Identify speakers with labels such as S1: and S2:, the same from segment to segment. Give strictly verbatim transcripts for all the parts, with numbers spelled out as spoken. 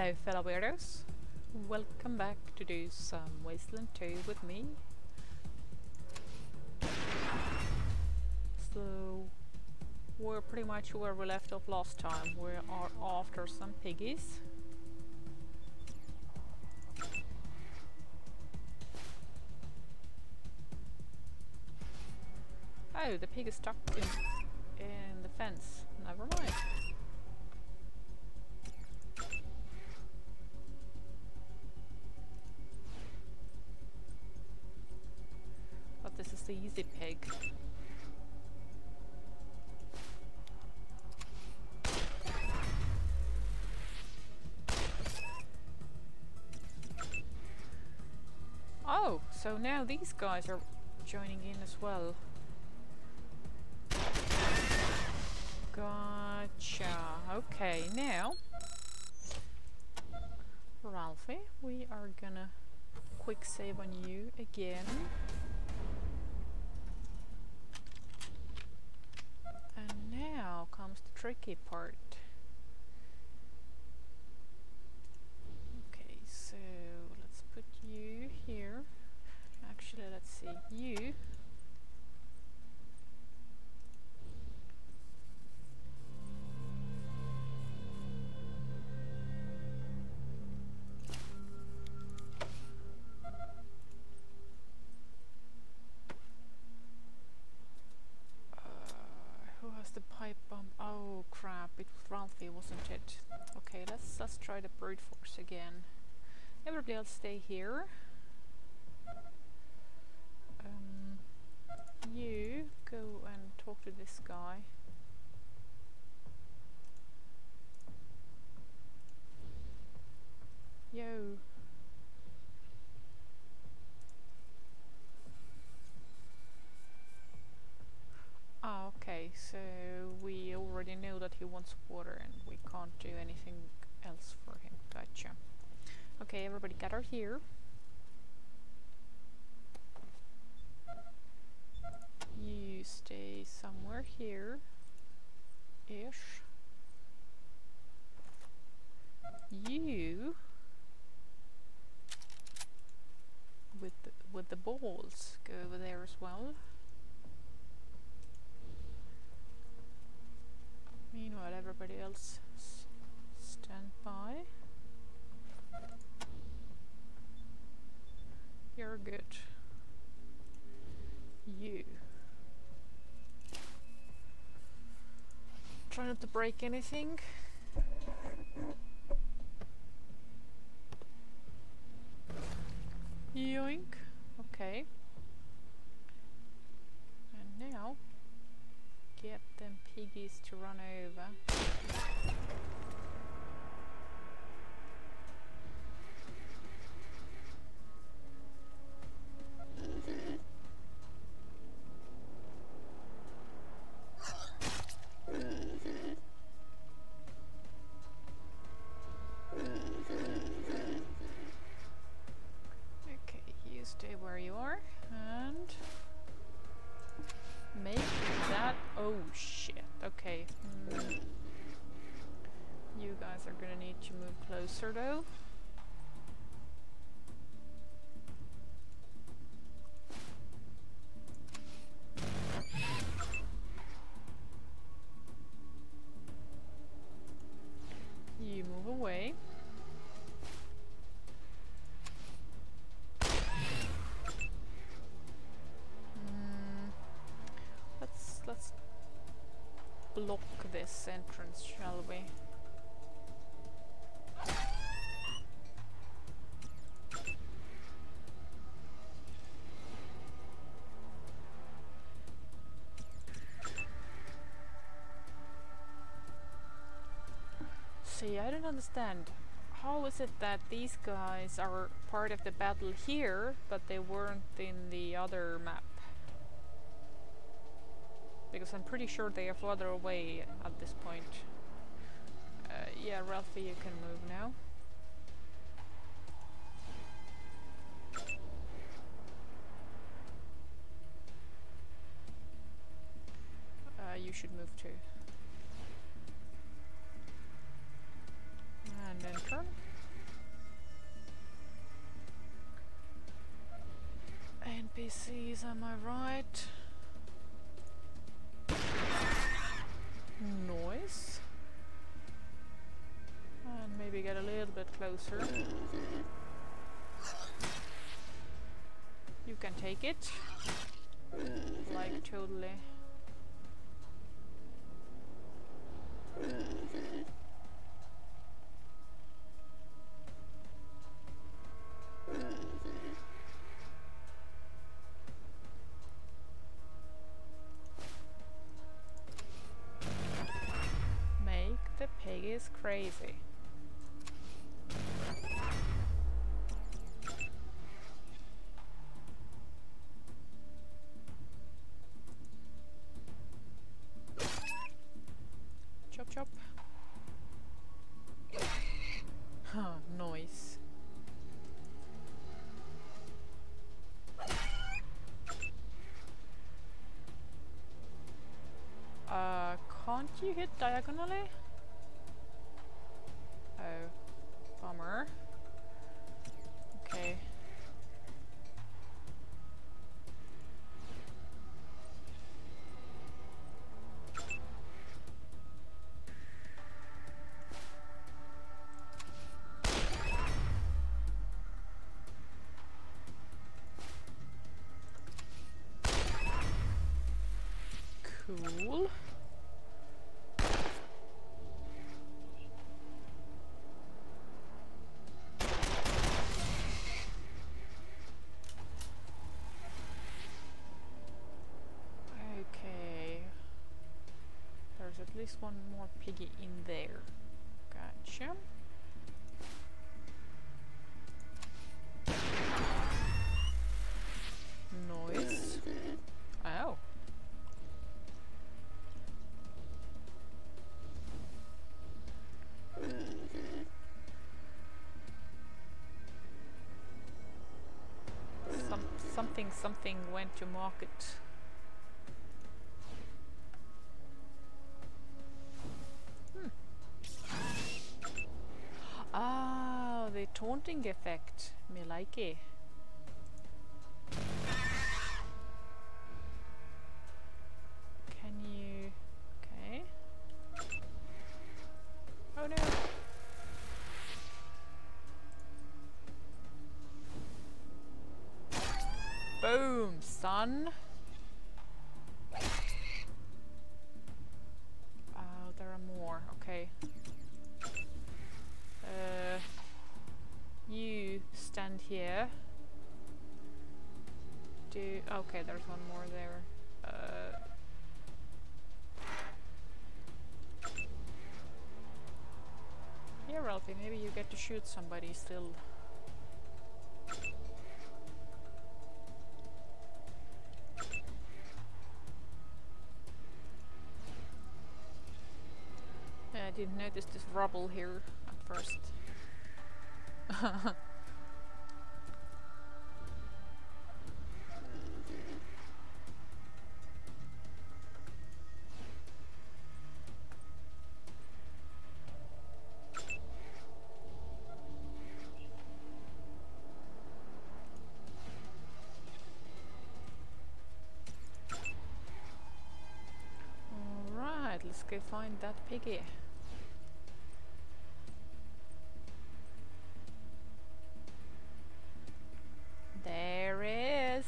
S1: Hello fellow weirdos, welcome back to do some Wasteland two with me. So we're pretty much where we left off last time. We are after some piggies. Oh, the pig is stuck in, in the fence. Never mind. But this is the easy pig. Oh, so now these guys are joining in as well. Gotcha. Okay, now, Ralphie, we are gonna quick save on you again. And now comes the tricky part. Okay, so let's put you here. Actually, let's see, you. The pipe bomb. Oh crap, it was Ralphie, wasn't it? Okay, let's let's try the brute force again. Everybody else stay here. Um, you go and talk to this guy. Yo. Oh, okay, so we already know that he wants water and we can't do anything else for him. Gotcha. Okay, everybody gather here. You stay somewhere here. Ish. You with the, with the balls go over there as well. Meanwhile, everybody else s stand by. You're good. You. Try not to break anything. Yoink. Okay. And now get them piggies to run over. Okay, you stay where you are and make that. Oh shit, okay. Mm. You guys are gonna need to move closer though. You move away. Let's block this entrance, shall we? See, I don't understand. How is it that these guys are part of the battle here, but they weren't in the other map? Because I'm pretty sure they are further away at this point. Uh, yeah, Ralphie, you can move now. Uh, you should move too. And then turn. disease, am I right? Noise. And maybe get a little bit closer. You can take it. Like, totally. Make the piggies crazy. Chop chop. Huh, noise. Uh, can't you hit diagonally? Oh, bummer. Okay. Cool. Okay. There's at least one more piggy in there. Gotcha. Noise. Oh. Some something something went to market. Hmm. Ah, the taunting effect. Me like it. Can you? Okay. Oh no. Boom, son. Oh, there are more. Okay. Uh, you stand here. Do okay. There's one more there. Uh, here, Ralphie. Maybe you get to shoot somebody still. I didn't notice this rubble here at first. Alright, let's go find that piggy. There is.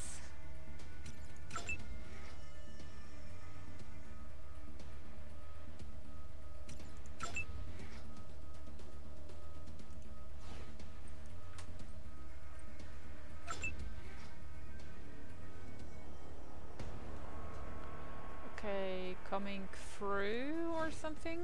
S1: Okay, coming through or something.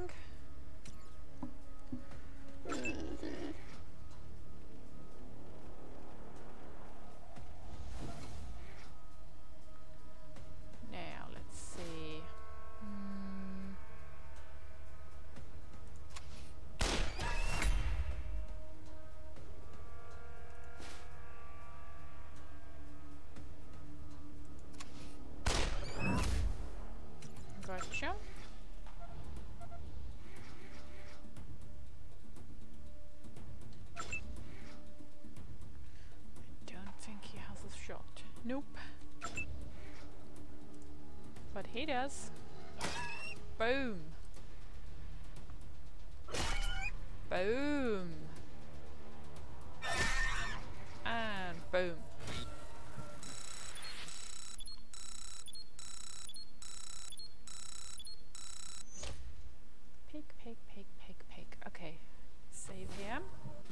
S1: Now let's see. Hmm. Gotcha. I don't think he has a shot. Nope. He does. Boom. Boom. And boom. Pig, pig, pig, pig, pig. Okay. Save him.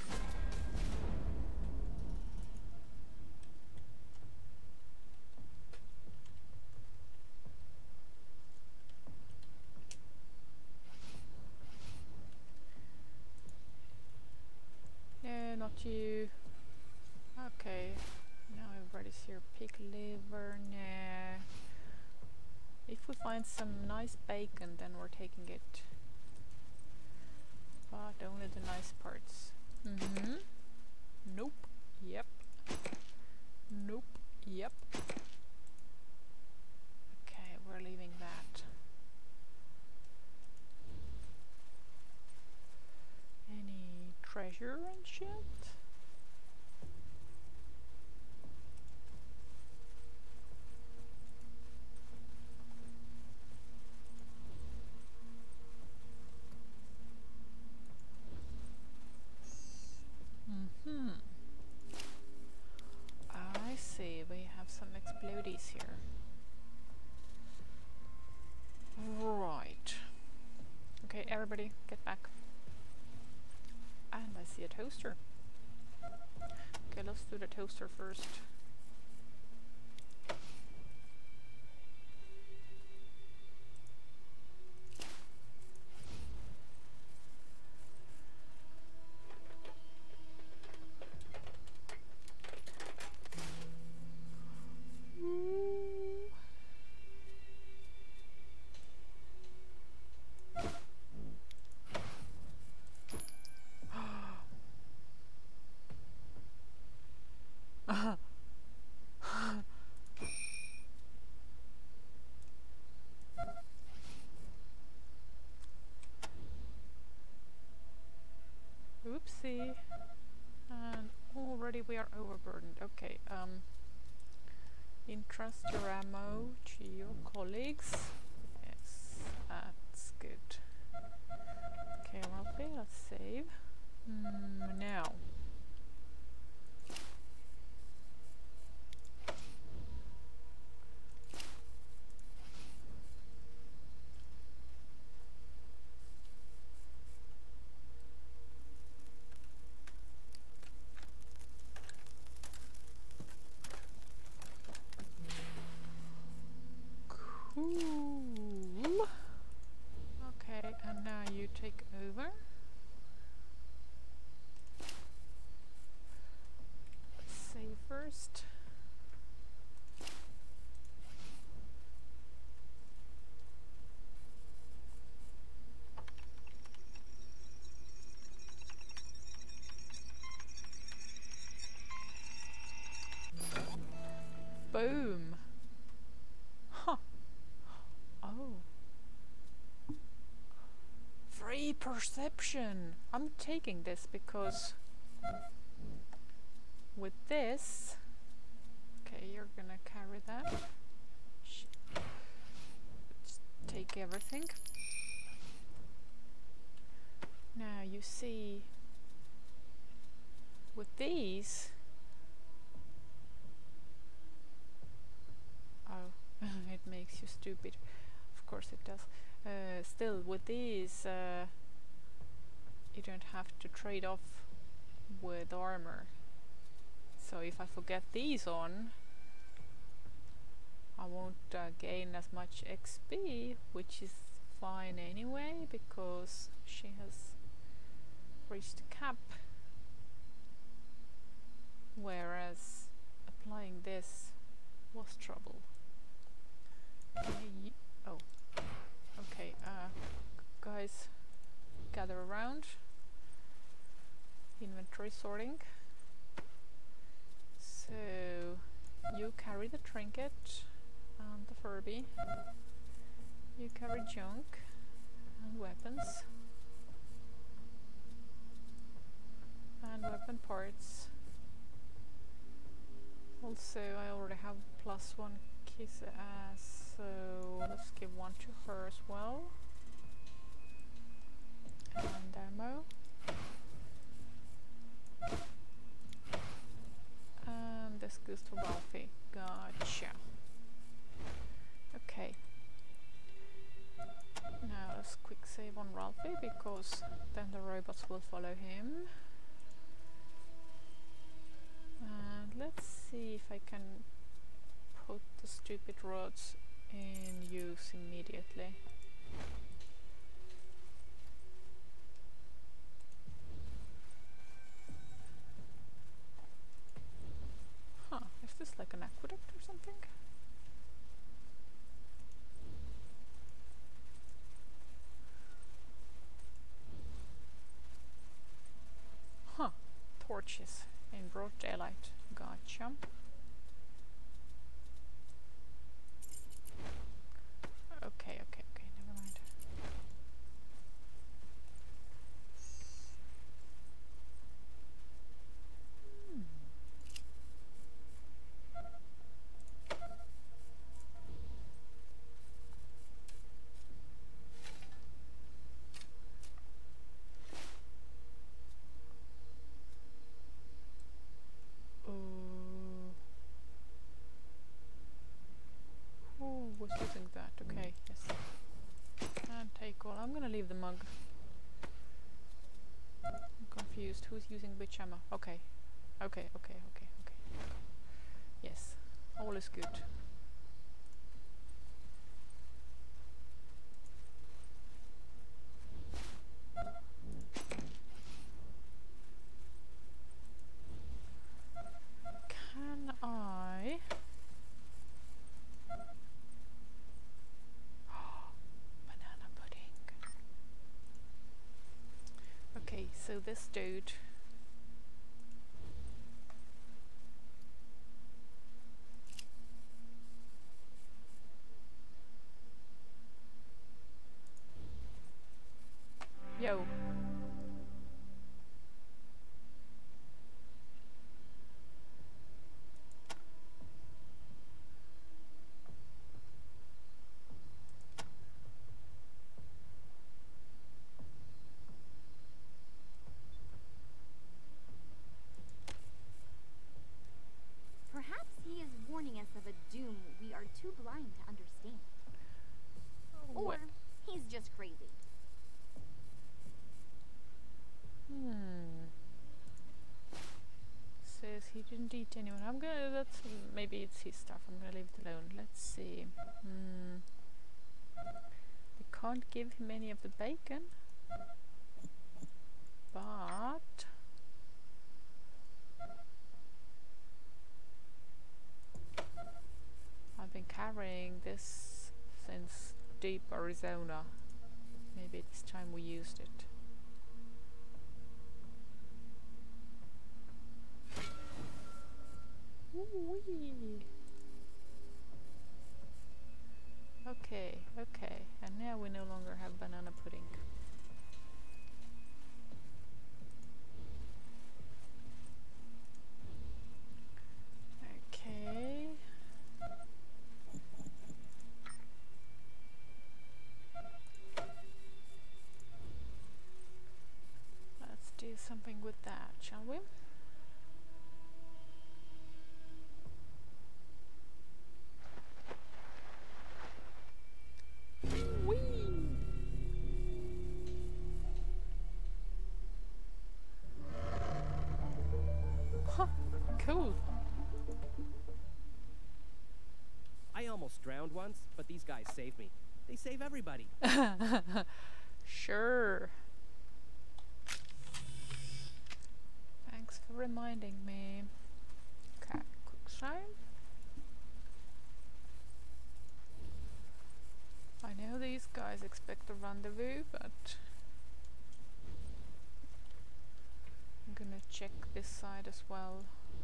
S1: No, not you. Okay. Now everybody's here. Pig liver, nah. If we find some nice bacon, then we're taking it. But only the nice parts. Mm-hmm. Nope. Yep. Nope. Yep. Okay, we're leaving that. Any treasure and shit? Mm-hmm. I see, we have some explodies here. Right. Okay, everybody, get back. And I see a toaster. Okay, let's do the toaster first. Oopsie. And already we are overburdened. Okay, um entrust your ammo to your colleagues. Yes, that's good. Okay, Ralphie, let's save. Mm, now. Cool. Okay, and now you take over. Let's save first. Boom. Huh. Oh. Free perception. I'm taking this because with this, okay, you're gonna carry that. Shit. Let's take everything. Now you see, with these, oh, it makes you stupid. Of course it does. Uh, still, with these, uh, you don't have to trade off with armor. So if I forget these on, I won't uh, gain as much X P, which is fine anyway, because she has reached the cap. Whereas applying this was trouble. Okay, oh, okay, uh, guys, gather around. Inventory sorting. So, you carry the trinket and the Furby. You carry junk and weapons. And weapon parts. Also, I already have plus one kiss ass So let's give one to her as well. And ammo. And this goes to Ralphie. Gotcha. Okay. Now let's quick save on Ralphie, because then the robots will follow him. And let's see if I can put the stupid rods in use immediately. Huh, is this like an aqueduct or something? Huh, torches in broad daylight. Gotcha. Okay, okay, okay, never mind. Hmm. Who was using that? Okay, yes. And take all. I'm gonna leave the mug. I'm confused. Who's using which ammo? Okay. Okay, okay, okay, okay. Yes. All is good. Can I... Banana pudding. Okay, so this dude... Yo.
S2: Perhaps he is warning us of a doom we are too blind to understand. Or
S1: What?
S2: he's just crazy.
S1: Hmm. Says he didn't eat anyone. I'm gonna. That's maybe it's his stuff. I'm gonna leave it alone. Let's see. Hmm. We can't give him any of the bacon, but I've been carrying this since deep Arizona. Maybe it's time we used it. Ooh-wee. Okay, okay, and now we no longer have banana pudding. Okay. Let's do something with that, shall we? Cool.
S3: I almost drowned once, but these guys saved me. They save everybody.
S1: Sure. Thanks for reminding me. Okay, quick save. I know these guys expect a rendezvous, but I'm gonna check this side as well.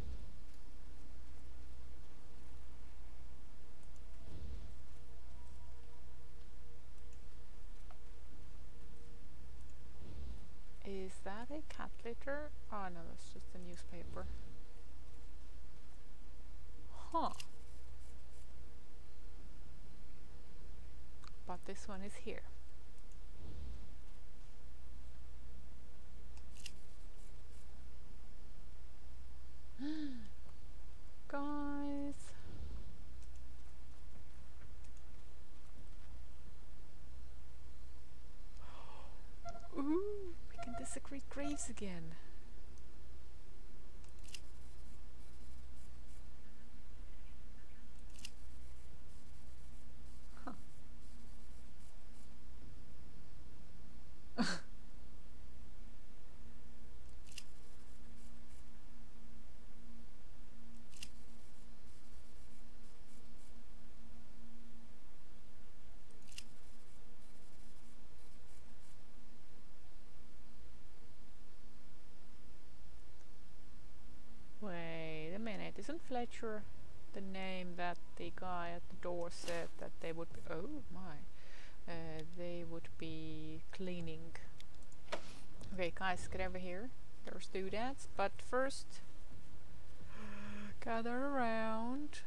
S1: Is that a cat litter? Oh no, that's just a newspaper. Huh. but this one is here. Guys. Ooh, we can desecrate graves again. Huh. Wait a minute, isn't Fletcher the name that the guy at the door said that they would be, oh my, uh, they would be cleaning. Okay guys, get over here, there's doodads, but first gather around.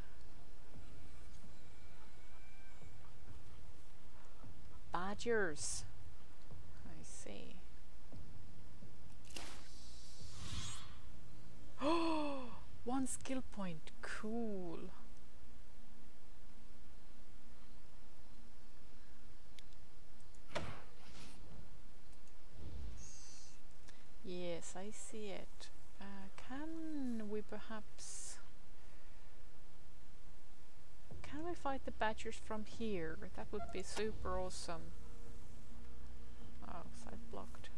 S1: Badgers, I see. Oh, one skill point, cool. Yes, I see it. Uh, can we perhaps... Can we fight the badgers from here? That would be super awesome. Oh, side blocked.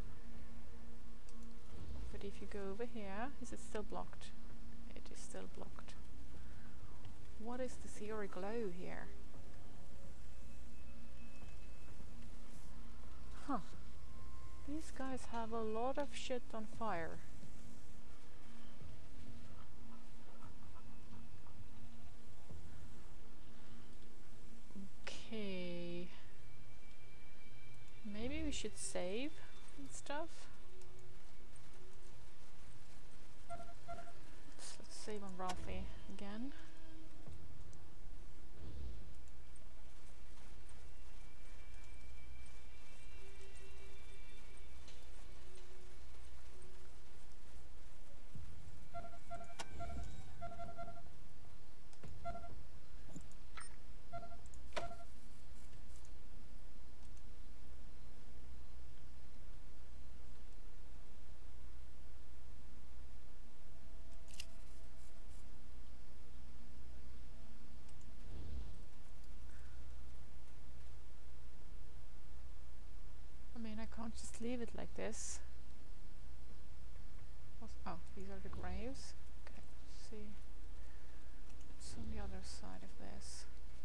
S1: But if you go over here, is it still blocked? It is still blocked. What is this eerie glow here? Huh. These guys have a lot of shit on fire. Okay. Maybe we should save and stuff. Let's, let's save on Ralphie again. Just leave it like this. What's, oh, these are the graves. Okay, let's see. What's on the other side of this?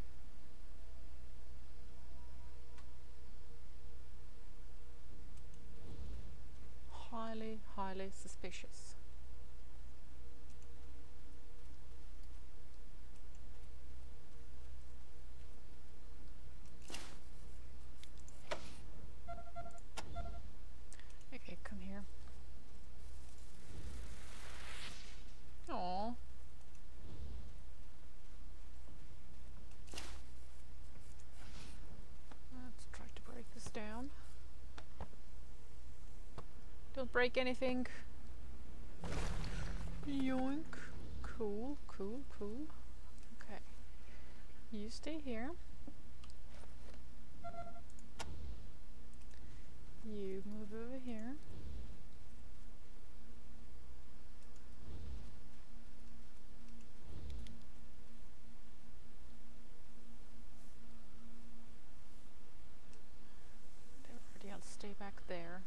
S1: Highly, highly suspicious. Don't break anything. Yoink. Cool, cool, cool. Okay. You stay here. You move over here. Everybody else stay back there.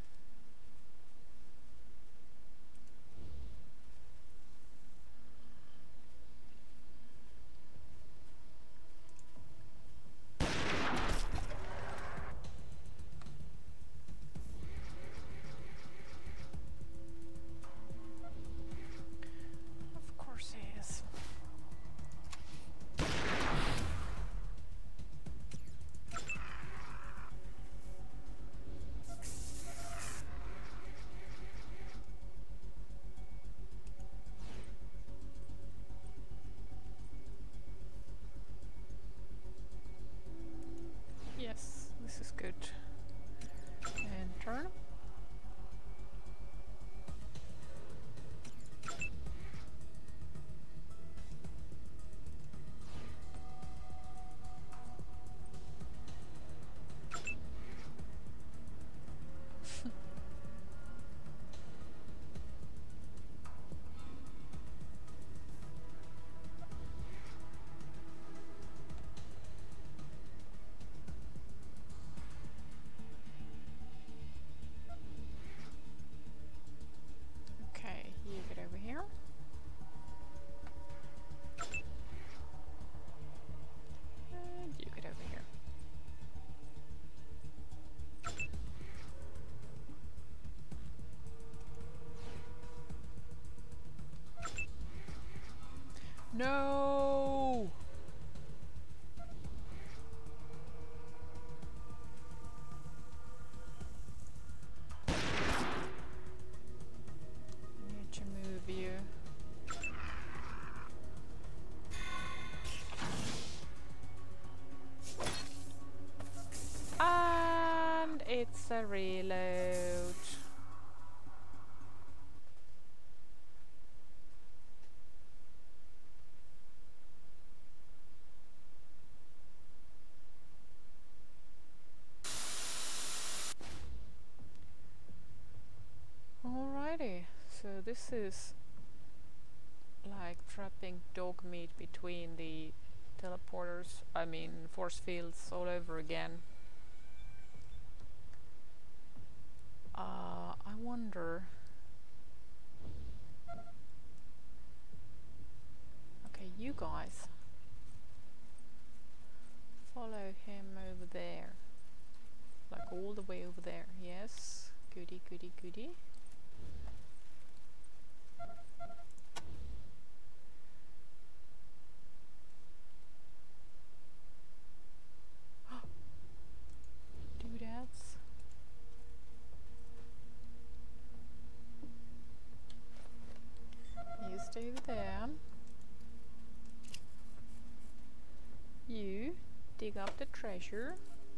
S1: No! I need to move you. And it's a reload. Alrighty, so this is like trapping dog meat between the teleporters, I mean force fields all over again. Uh, I wonder... Okay, you guys. Follow him over there. Like all the way over there, yes. Goody, goody, goody. Doodads. You stay there. You dig up the treasure.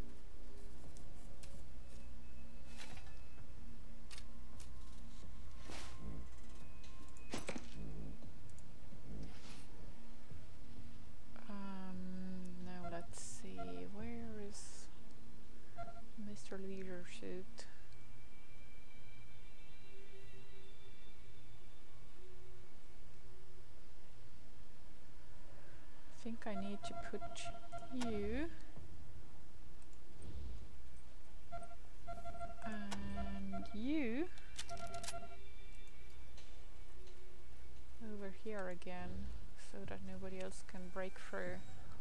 S1: Mister Leisure Suit. I think I need to put you and you over here again so that nobody else can break through.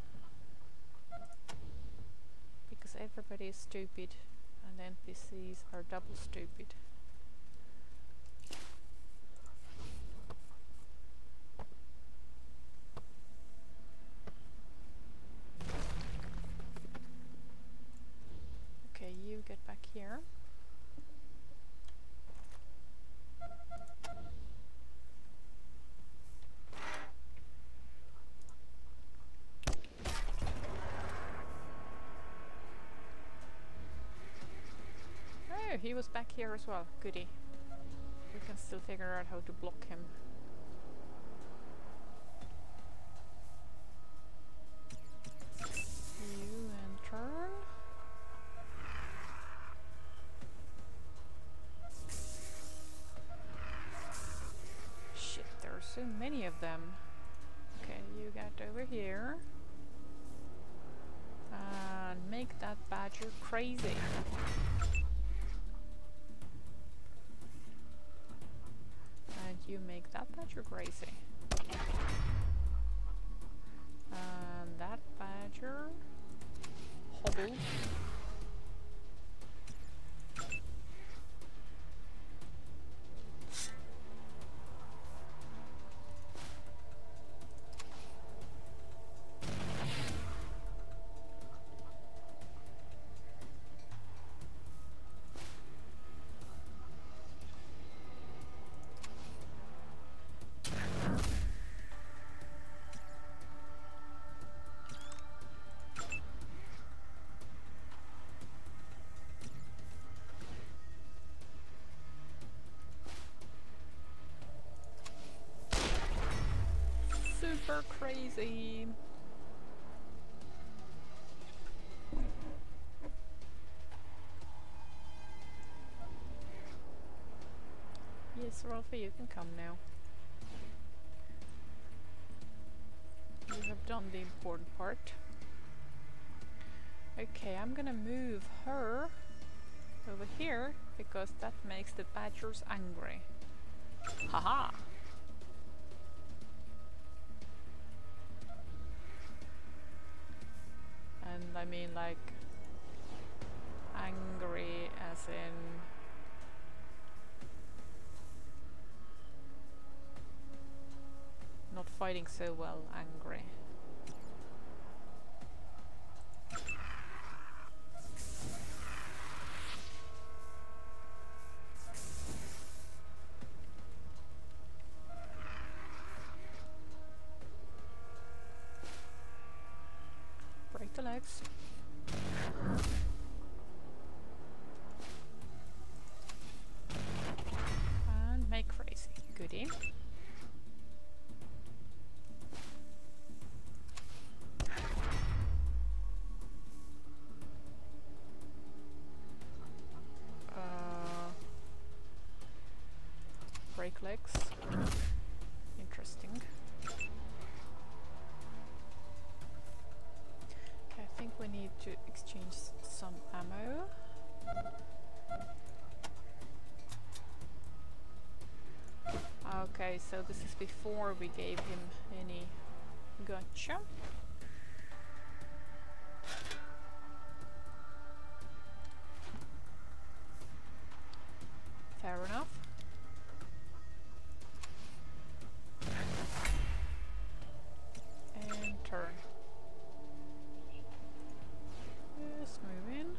S1: Because everybody is stupid and N P Cs are double stupid. Okay, you get back here. He was back here as well. Goody. We can still figure out how to block him. You and turn. Shit, there are so many of them. Okay, you get over here. And make that badger crazy. You make that badger crazy. And that badger hobble. Super crazy. Yes, Ralphie, you can come now. You have done the important part. Okay, I'm gonna move her over here because that makes the badgers angry. Haha! And I mean like angry as in not fighting so well angry. Break the legs. And make crazy. Goodie. Break legs. Interesting. Okay, I think we need to exchange some ammo. Okay, so this is before we gave him any gotcha. Fair enough. Turn. Yes, move in.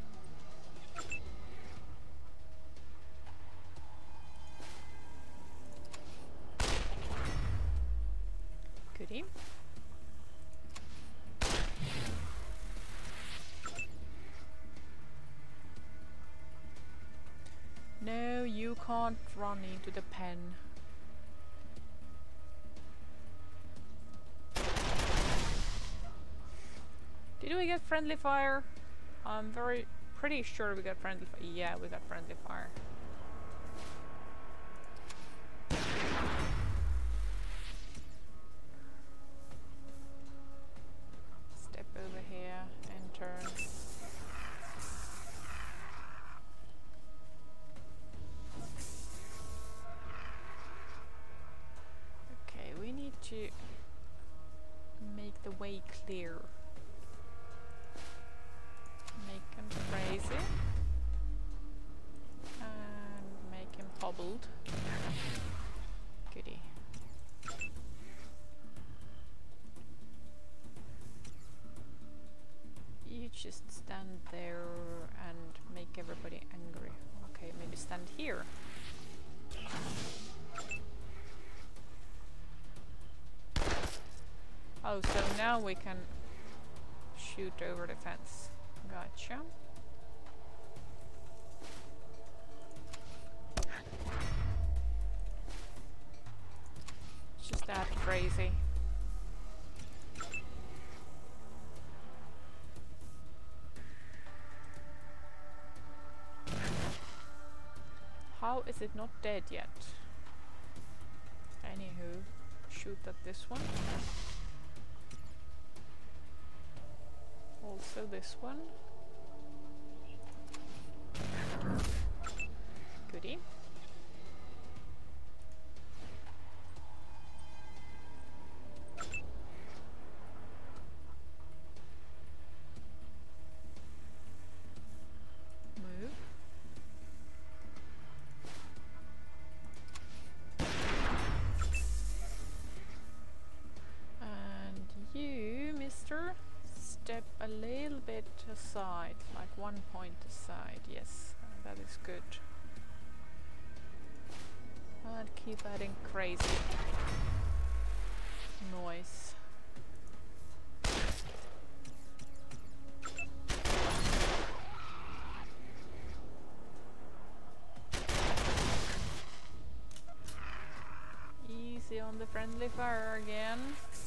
S1: Goodie. No, you can't run into the pen. Did we get friendly fire? I'm very pretty sure we got friendly fire. Yeah, we got friendly fire. Step over here and turn. Okay, we need to make the way clear. Make him crazy and make him hobbled. Goodie. You just stand there and make everybody angry. Okay, maybe stand here. Oh, so now we can shoot over the fence. Gotcha. It's just that crazy. How is it not dead yet? Anywho, shoot at this one. Also this one. Goodie. Move. And you, mister, step a little bit aside, like one point aside. Yes, uh, that is good. And keep adding crazy noise. Easy on the friendly fire again.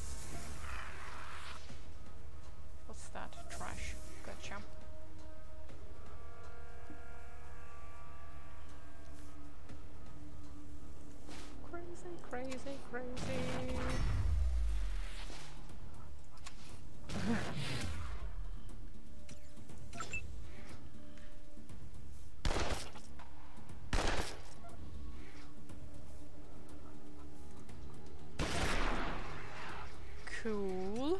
S1: What's that? Trash. Gotcha. Crazy, crazy, crazy. Cool.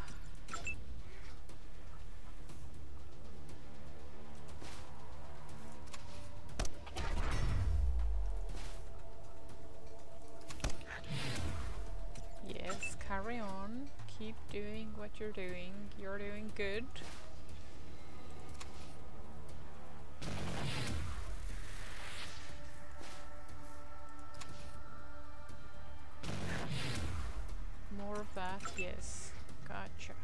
S1: Yes, keep doing what you're doing. You're doing good. More of that, yes. Gotcha.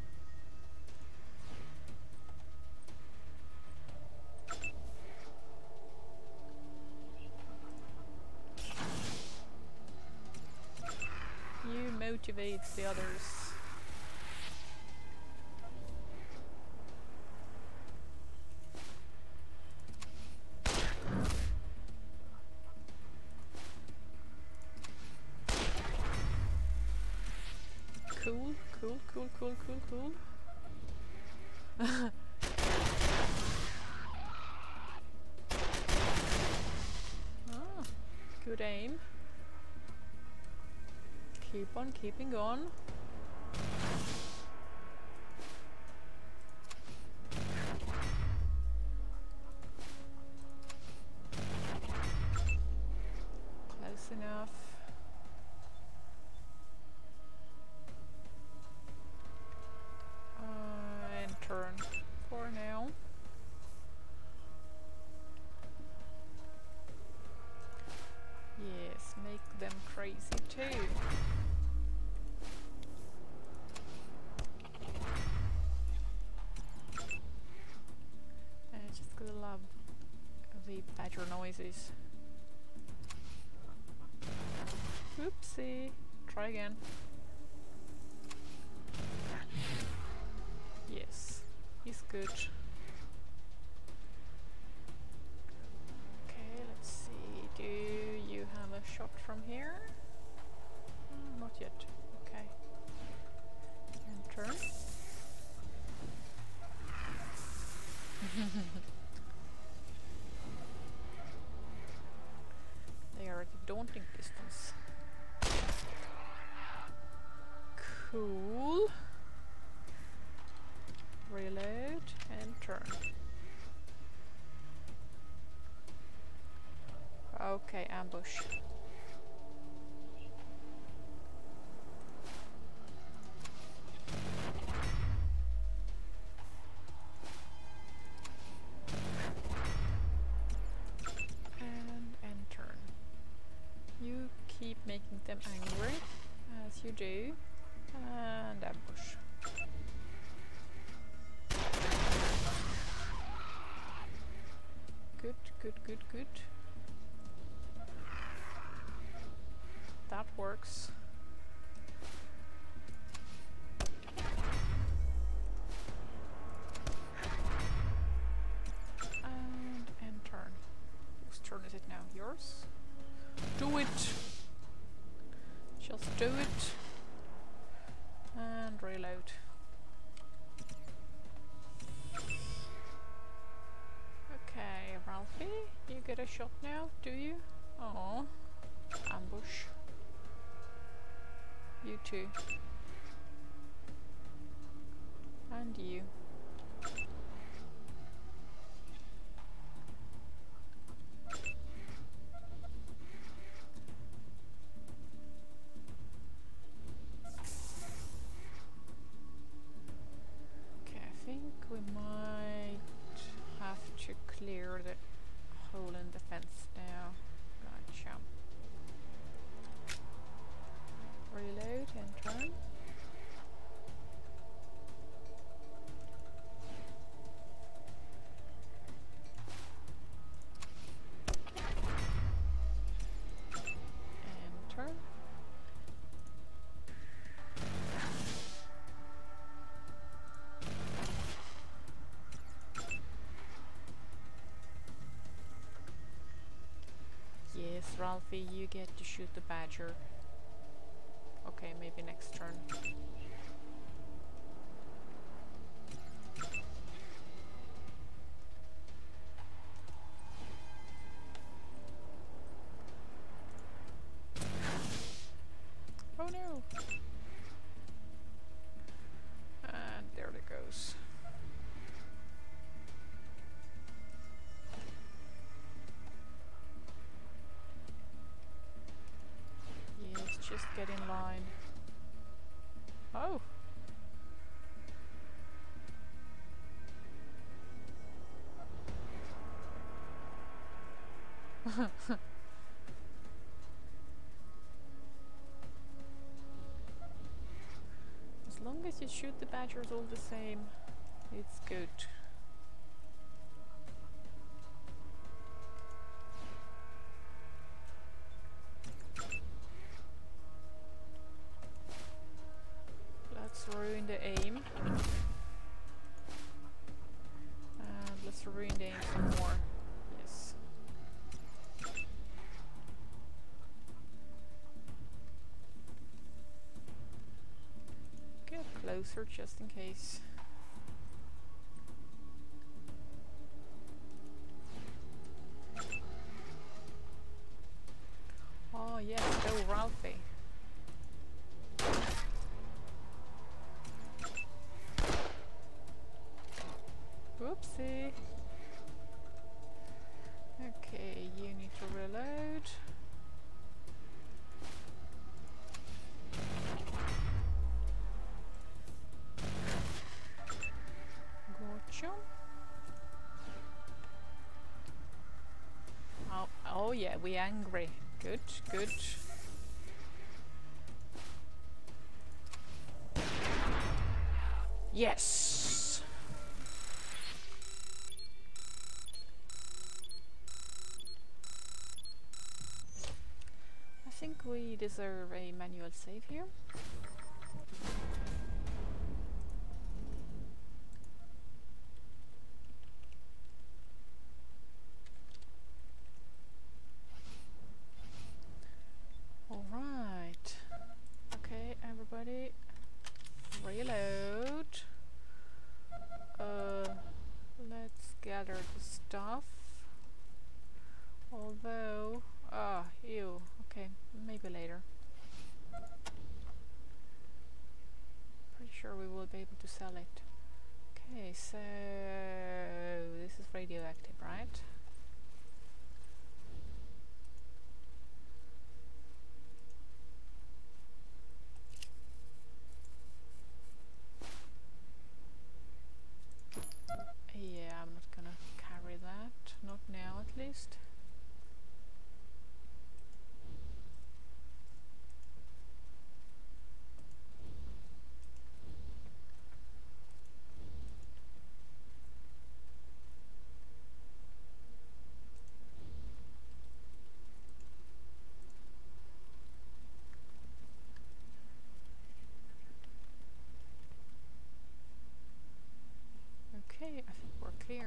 S1: You motivate the others. Cool, cool, cool, cool, cool, cool. Ah, good aim. Keep on keeping on. Close enough. Uh, and turn for now. Yes, make them crazy too. I just gonna love the badger noises. Oopsie. Try again. Yes, he's good. Okay, let's see. Do you have a shot from here? Uh, not yet. Okay. And turn. They are at a daunting distance. Cool. Reload and turn. Okay, ambush. And end turn. You keep making them angry, as you do, and ambush. Good, good, good, good. That works. And end turn. Whose turn is it now? Yours? Do it! Just do it. And reload. Okay, Ralphie, you get a shot now, do you? Oh, ambush. You too. And you. Okay, I think we might have to clear the hole in the fence now. Gotcha. Reload and turn. And turn. Yes, Ralphie, you get to shoot the badger. Okay, maybe next turn. Oh no! And there it goes. Yes, just get in line. Oh, As long as you shoot the badgers all the same, it's good. Let's ruin the aim. And let's ruin the aim some more. Yes. Get closer just in case. Oh yes, go Ralphie. Whoopsie. Okay, you need to reload. Gotcha. Oh, oh yeah, we angry. Good, good. Yes! I think we deserve a manual save here. Alright. Okay, everybody. Reload. Uh, let's gather the stuff. Although... Ah, ew. Okay, maybe later. Pretty sure we will be able to sell it. Okay, so... this is radioactive, right? Yeah, I'm not gonna carry that. Not now, at least. Okay, I think we're clear.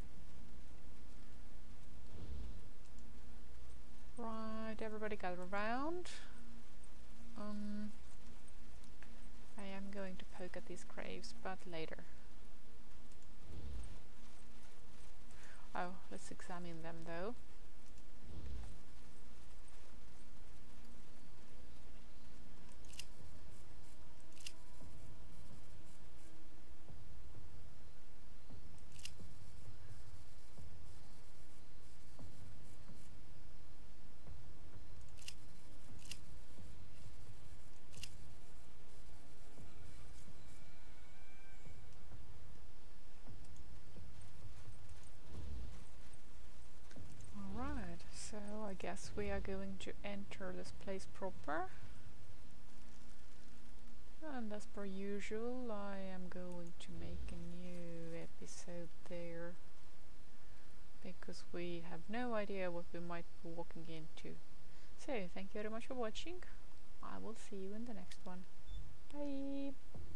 S1: Right, everybody gather around. Um, I am going to poke at these graves, but later. Oh, let's examine them though. I guess we are going to enter this place proper, and as per usual I am going to make a new episode there because we have no idea what we might be walking into. So thank you very much for watching. I will see you in the next one. Bye.